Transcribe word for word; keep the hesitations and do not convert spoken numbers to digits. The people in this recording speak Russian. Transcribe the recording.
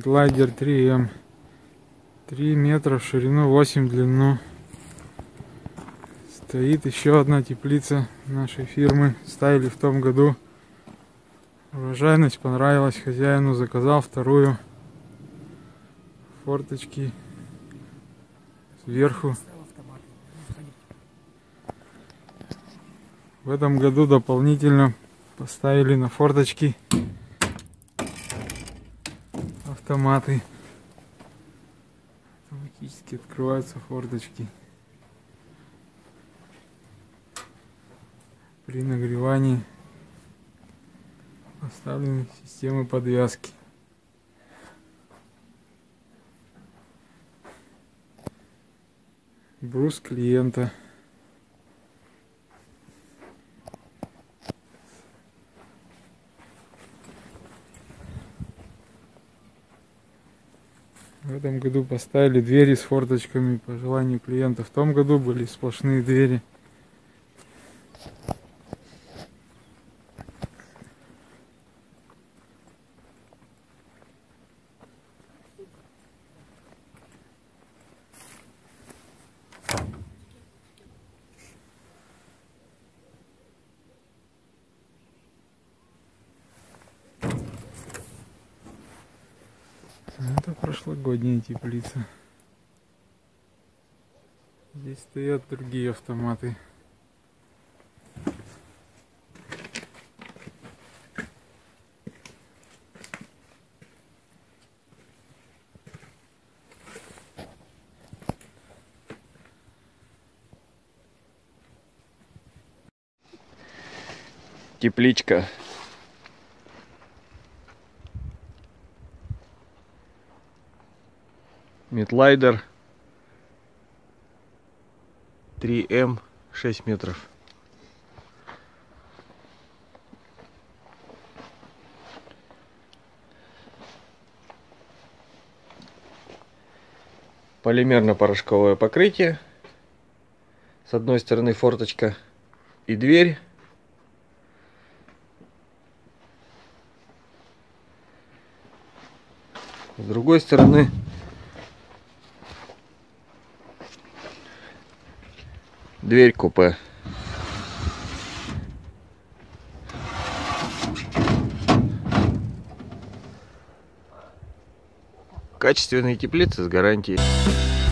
Метлайдер три эм. три метра в ширину, восемь в длину. Стоит еще одна теплица нашей фирмы. Ставили в том году. Урожайность понравилась хозяину, заказал вторую. Форточки сверху. В этом году дополнительно поставили на форточки автоматы. Автоматически открываются форточки. При нагревании поставлены системы подвязки. Брус клиента. В этом году поставили двери с форточками по желанию клиента. В том году были сплошные двери. Это прошлогодняя теплица. Здесь стоят другие автоматы. Тепличка. Метлайдер три эм, шесть метров. Полимерно-порошковое покрытие. С одной стороны форточка и дверь. С другой стороны дверь купе. Качественные теплицы с гарантией.